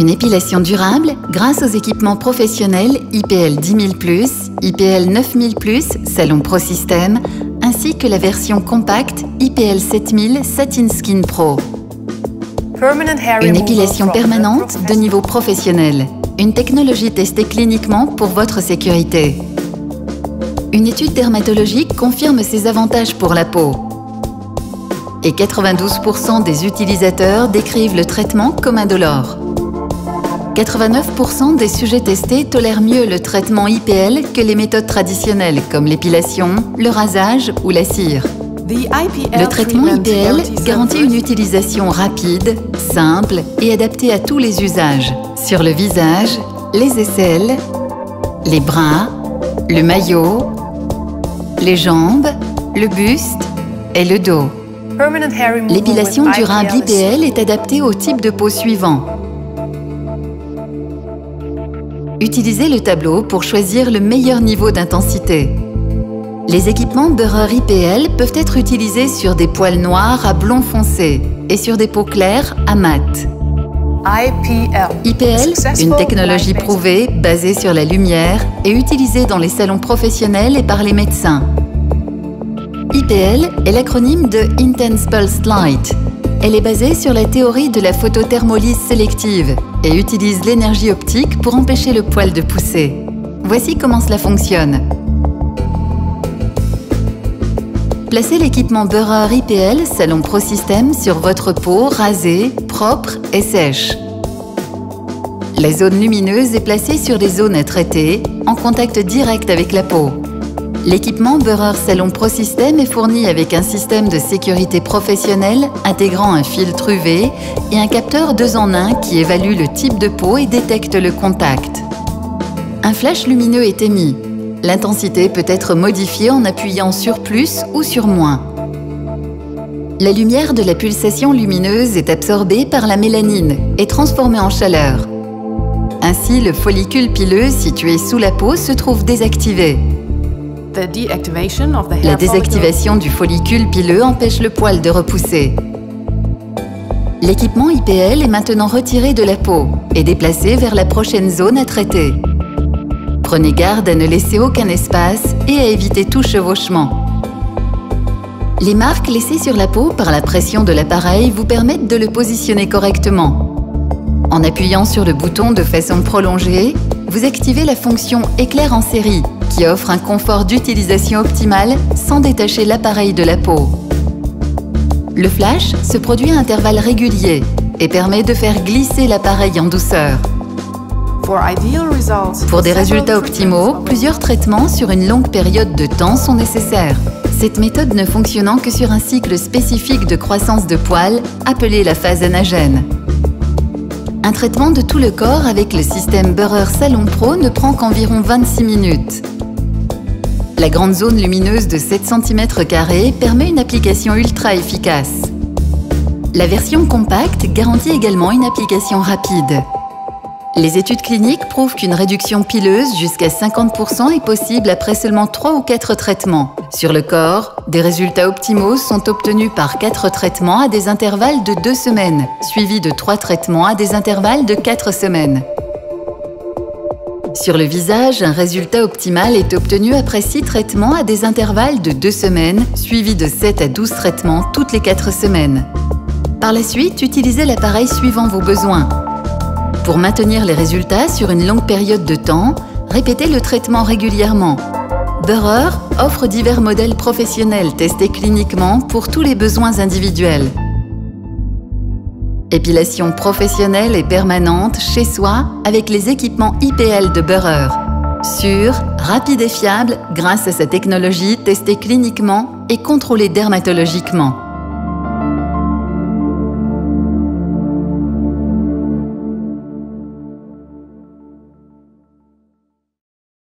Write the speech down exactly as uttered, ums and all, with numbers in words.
Une épilation durable grâce aux équipements professionnels I P L dix mille plus, I P L neuf mille plus, Salon Pro System, ainsi que la version compacte I P L sept mille Satin Skin Pro. Une épilation permanente de niveau professionnel. Une technologie testée cliniquement pour votre sécurité. Une étude dermatologique confirme ses avantages pour la peau. Et quatre-vingt-douze pour cent des utilisateurs décrivent le traitement comme indolore. quatre-vingt-neuf pour cent des sujets testés tolèrent mieux le traitement I P L que les méthodes traditionnelles comme l'épilation, le rasage ou la cire. Le traitement I P L garantit une utilisation rapide, simple et adaptée à tous les usages. Sur le visage, les aisselles, les bras, le maillot, les jambes, le buste et le dos. L'épilation durable I P L est adaptée au type de peau suivant. Utilisez le tableau pour choisir le meilleur niveau d'intensité. Les équipements beurreur I P L peuvent être utilisés sur des poils noirs à blond foncé et sur des peaux claires à mat. I P L, une technologie prouvée basée sur la lumière et utilisée dans les salons professionnels et par les médecins. I P L est l'acronyme de Intense Pulsed Light. Elle est basée sur la théorie de la photothermolyse sélective et utilise l'énergie optique pour empêcher le poil de pousser. Voici comment cela fonctionne. Placez l'équipement beurreur I P L Salon Pro System sur votre peau rasée, propre et sèche. La zone lumineuse est placée sur les zones à traiter, en contact direct avec la peau. L'équipement beurreur Salon Pro System est fourni avec un système de sécurité professionnelle intégrant un filtre U V et un capteur deux en un qui évalue le type de peau et détecte le contact. Un flash lumineux est émis. L'intensité peut être modifiée en appuyant sur plus ou sur moins. La lumière de la pulsation lumineuse est absorbée par la mélanine et transformée en chaleur. Ainsi, le follicule pileux situé sous la peau se trouve désactivé. La désactivation du follicule pileux empêche le poil de repousser. L'équipement I P L est maintenant retiré de la peau et déplacé vers la prochaine zone à traiter. Prenez garde à ne laisser aucun espace et à éviter tout chevauchement. Les marques laissées sur la peau par la pression de l'appareil vous permettent de le positionner correctement. En appuyant sur le bouton de façon prolongée, vous activez la fonction éclair en série qui offre un confort d'utilisation optimal sans détacher l'appareil de la peau. Le flash se produit à intervalles réguliers et permet de faire glisser l'appareil en douceur. Pour des résultats optimaux, plusieurs traitements sur une longue période de temps sont nécessaires. Cette méthode ne fonctionnant que sur un cycle spécifique de croissance de poils, appelé la phase anagène. Un traitement de tout le corps avec le système beurreur Salon Pro ne prend qu'environ vingt-six minutes. La grande zone lumineuse de sept centimètres carrés permet une application ultra efficace. La version compacte garantit également une application rapide. Les études cliniques prouvent qu'une réduction pileuse jusqu'à cinquante pour cent est possible après seulement trois ou quatre traitements. Sur le corps, des résultats optimaux sont obtenus par quatre traitements à des intervalles de deux semaines, suivis de trois traitements à des intervalles de quatre semaines. Sur le visage, un résultat optimal est obtenu après six traitements à des intervalles de deux semaines, suivis de sept à douze traitements toutes les quatre semaines. Par la suite, utilisez l'appareil suivant vos besoins. Pour maintenir les résultats sur une longue période de temps, répétez le traitement régulièrement. Beurreur offre divers modèles professionnels testés cliniquement pour tous les besoins individuels. Épilation professionnelle et permanente chez soi avec les équipements I P L de Beurreur. Sûr, rapide et fiable grâce à sa technologie testée cliniquement et contrôlée dermatologiquement.